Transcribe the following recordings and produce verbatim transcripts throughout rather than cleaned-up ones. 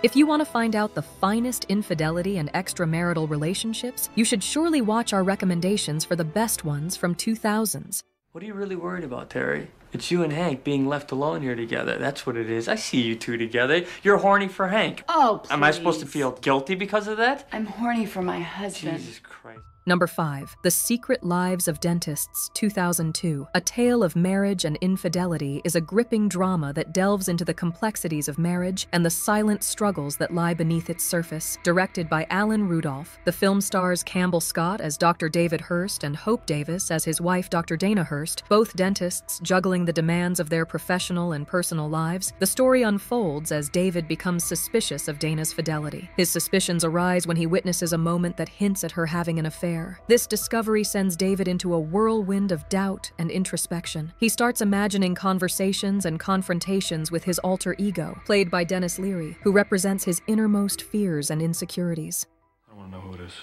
If you want to find out the finest infidelity and extramarital relationships, you should surely watch our recommendations for the best ones from two thousands. What are you really worried about, Terry? It's you and Hank being left alone here together. That's what it is. I see you two together. You're horny for Hank. Oh, please. Am I supposed to feel guilty because of that? I'm horny for my husband. Jesus Christ. Number five, The Secret Lives of Dentists, two thousand two. A Tale of Marriage and Infidelity is a gripping drama that delves into the complexities of marriage and the silent struggles that lie beneath its surface. Directed by Alan Rudolph, the film stars Campbell Scott as Doctor David Hurst and Hope Davis as his wife Doctor Dana Hurst, both dentists juggling the demands of their professional and personal lives. The story unfolds as David becomes suspicious of Dana's fidelity. His suspicions arise when he witnesses a moment that hints at her having an affair. This discovery sends David into a whirlwind of doubt and introspection. He starts imagining conversations and confrontations with his alter ego, played by Dennis Leary, who represents his innermost fears and insecurities. I don't want to know who it is.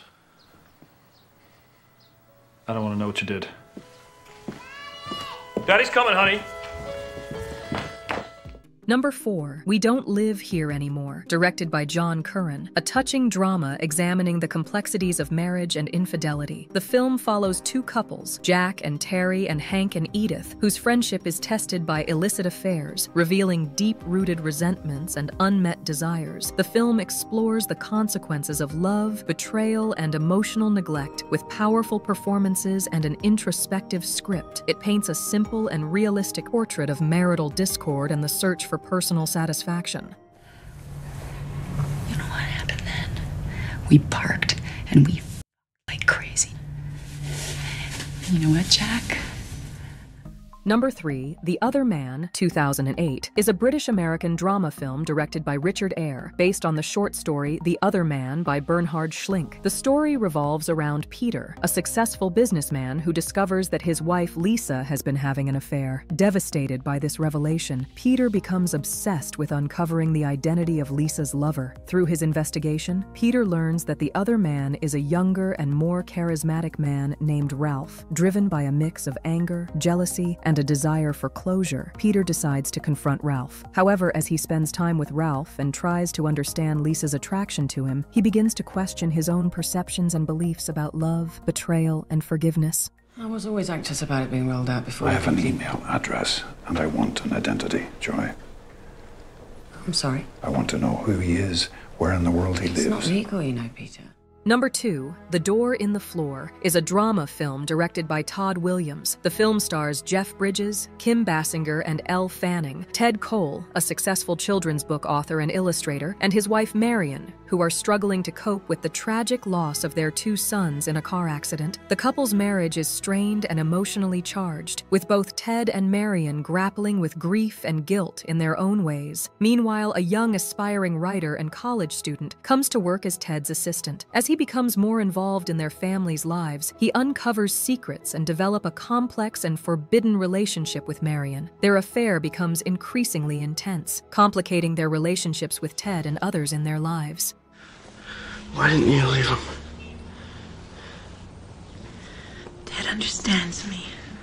I don't want to know what you did. Daddy's coming, honey. Number four, We Don't Live Here Anymore, directed by John Curran, a touching drama examining the complexities of marriage and infidelity. The film follows two couples, Jack and Terry and Hank and Edith, whose friendship is tested by illicit affairs, revealing deep-rooted resentments and unmet desires. The film explores the consequences of love, betrayal, and emotional neglect with powerful performances and an introspective script. It paints a simple and realistic portrait of marital discord and the search for personal satisfaction. You know what happened then? We parked and we f***ed like crazy. You know what, Jack? Number three, The Other Man, two thousand eight, is a British-American drama film directed by Richard Eyre, based on the short story The Other Man by Bernhard Schlink. The story revolves around Peter, a successful businessman who discovers that his wife Lisa has been having an affair. Devastated by this revelation, Peter becomes obsessed with uncovering the identity of Lisa's lover. Through his investigation, Peter learns that the other man is a younger and more charismatic man named Ralph. Driven by a mix of anger, jealousy, and a desire for closure, Peter decides to confront Ralph. However, as he spends time with Ralph and tries to understand Lisa's attraction to him, he begins to question his own perceptions and beliefs about love, betrayal, and forgiveness. I was always anxious about it being rolled out before. I have an email address, and I want an identity, Joy. I'm sorry. I want to know who he is, where in the world he It's lives. not legal, you know, Peter. Number two, The Door in the Floor, is a drama film directed by Todd Williams. The film stars Jeff Bridges, Kim Basinger, and Elle Fanning, Ted Cole, a successful children's book author and illustrator, and his wife Marion, who are struggling to cope with the tragic loss of their two sons in a car accident. The couple's marriage is strained and emotionally charged, with both Ted and Marion grappling with grief and guilt in their own ways. Meanwhile, a young aspiring writer and college student comes to work as Ted's assistant. As he becomes more involved in their family's lives, he uncovers secrets and develops a complex and forbidden relationship with Marion. Their affair becomes increasingly intense, complicating their relationships with Ted and others in their lives. Why didn't you leave him? Dad understands me.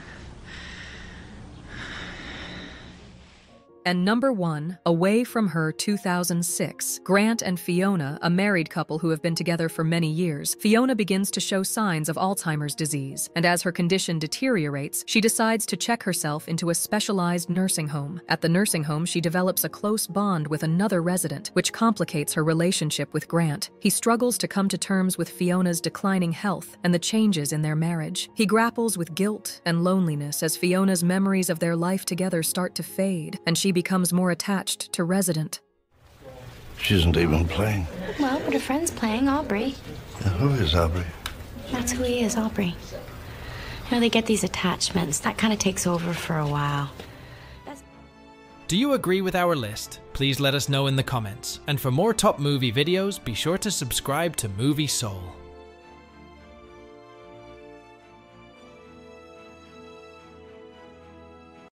And number one, Away from Her, two thousand six. Grant and Fiona, a married couple who have been together for many years, Fiona begins to show signs of Alzheimer's disease, and as her condition deteriorates, she decides to check herself into a specialized nursing home. At the nursing home, she develops a close bond with another resident, which complicates her relationship with Grant. He struggles to come to terms with Fiona's declining health and the changes in their marriage. He grapples with guilt and loneliness as Fiona's memories of their life together start to fade, and she becomes more attached to Resident. She isn't even playing. Well, but her friend's playing, Aubrey. Yeah, who is Aubrey? That's who he is, Aubrey. You know, they get these attachments. That kind of takes over for a while. That's... Do you agree with our list? Please let us know in the comments. And for more top movie videos, be sure to subscribe to Movie Soul.